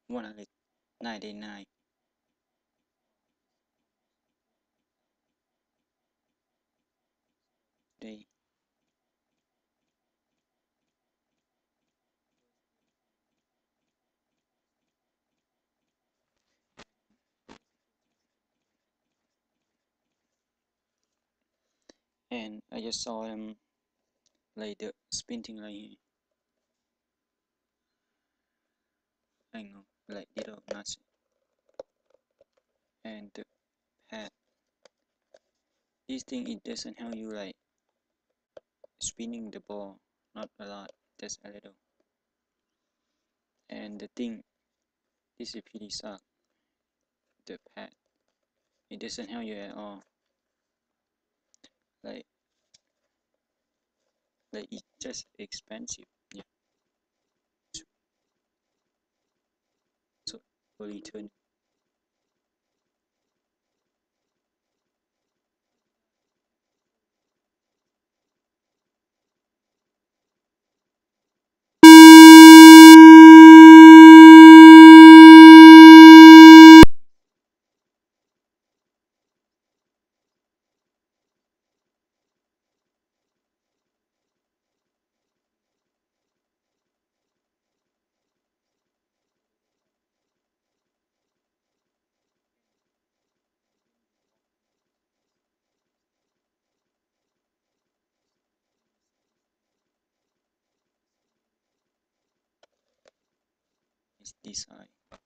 199 day. And I just saw them like the spinning like I know like little nuts and the pad. This thing it doesn't help you like spinning the ball, not a lot, just a little. And the thing this is pretty suck. The pad it doesn't help you at all. Like it's just expensive. Yeah. So return is this side.